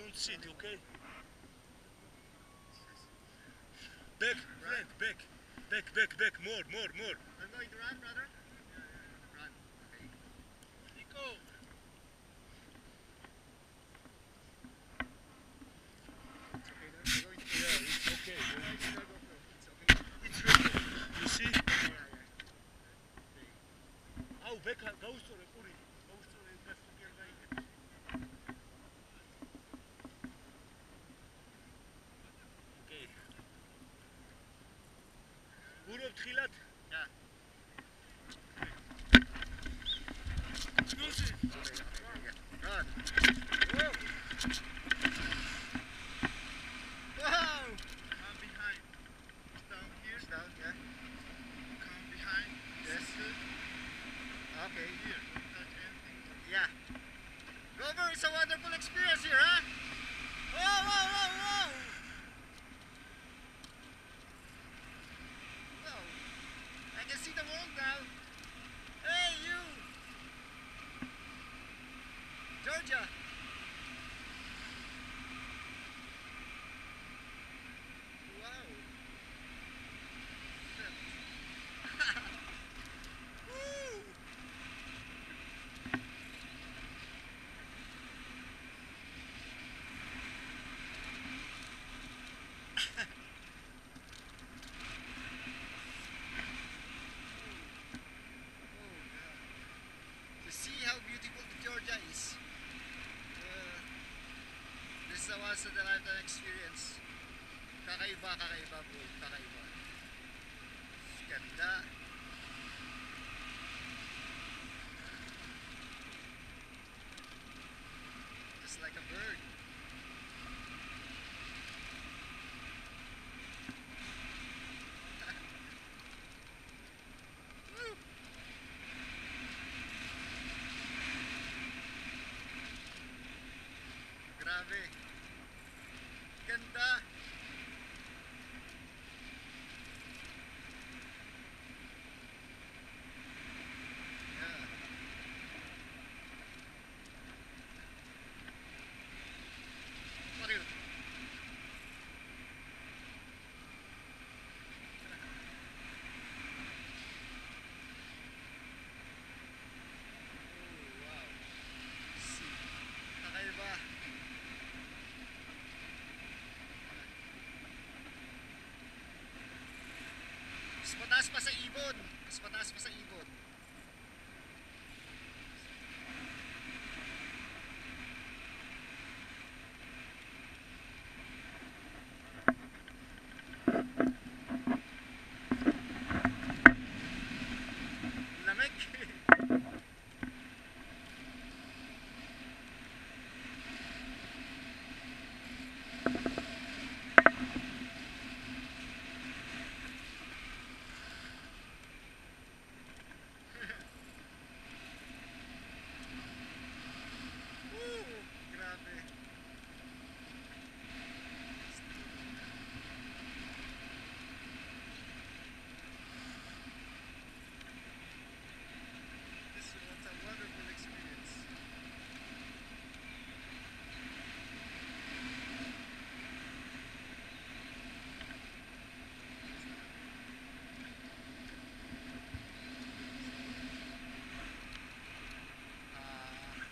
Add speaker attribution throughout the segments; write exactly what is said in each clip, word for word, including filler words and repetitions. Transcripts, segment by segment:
Speaker 1: don't sit, okay? Back, friend, back. Back, back, back, more, more, more.
Speaker 2: I'm going to run, brother. Yeah, yeah, run. Okay. Nico. It's okay now. I'm going to.
Speaker 1: Yeah, it's okay.
Speaker 2: Yeah, it's your GoPro. It's okay.
Speaker 1: It's ready. You see?
Speaker 2: Yeah, yeah, yeah. Okay.
Speaker 1: Oh, back, go sorry, Uri. Go sorry, best to get right. Okay. Uri, תחילת.
Speaker 2: Yeah.
Speaker 1: Exclusive.
Speaker 2: Okay, okay, yeah. Run. Whoa. Wow.
Speaker 3: Come behind. Down here.
Speaker 2: It's down, yeah.
Speaker 3: Come behind.
Speaker 2: Yes.
Speaker 3: Good.
Speaker 2: Okay.
Speaker 3: Here. Don't touch anything.
Speaker 2: Yeah. Grover, it's a wonderful experience here, huh? Whoa, whoa, whoa, whoa! Whoa. I can see the world now. Hey, you! Georgia! Wow. Woo! To see how beautiful the Georgia is. Uh, this is a once in a lifetime experience. Kakaiba, kakaiba bro. Kakaiba. Ganda. Just like a bird. Woo! Grabe. Ganda. Yeah. What is Oh, wow. See. Kakaiba. Mas mataas pa sa ibon. Mas mataas pa sa ibon. Lamig. Woo! Grabe. This was a wonderful experience. Ah.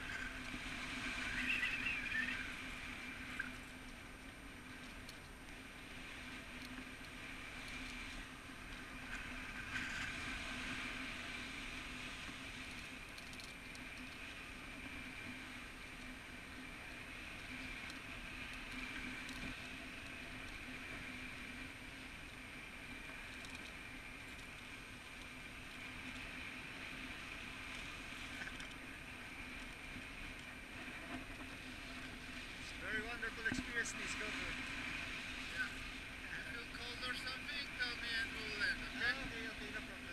Speaker 2: It's a very wonderful experience, this Grover.
Speaker 3: Yeah. If you feel cold or something, tell me and we'll land,
Speaker 2: Ah,
Speaker 3: okay?
Speaker 2: okay, okay, no problem.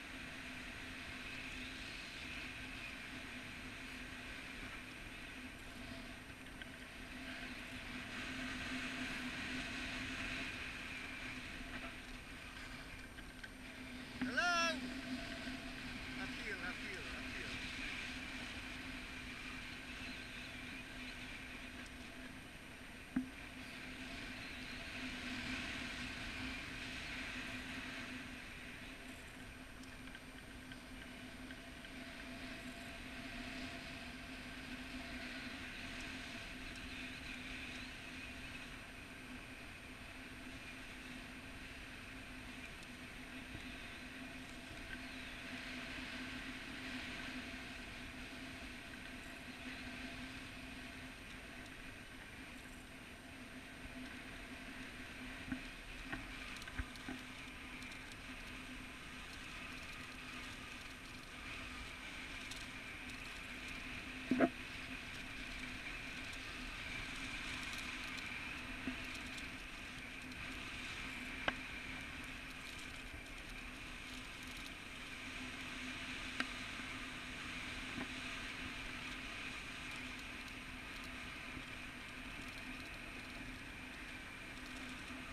Speaker 2: Hello! Uphill, uphill, uphill.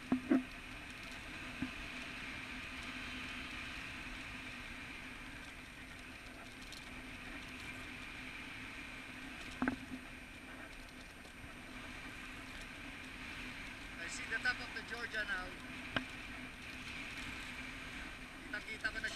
Speaker 2: I see the top of the Georgia now. Kitang-kita ko na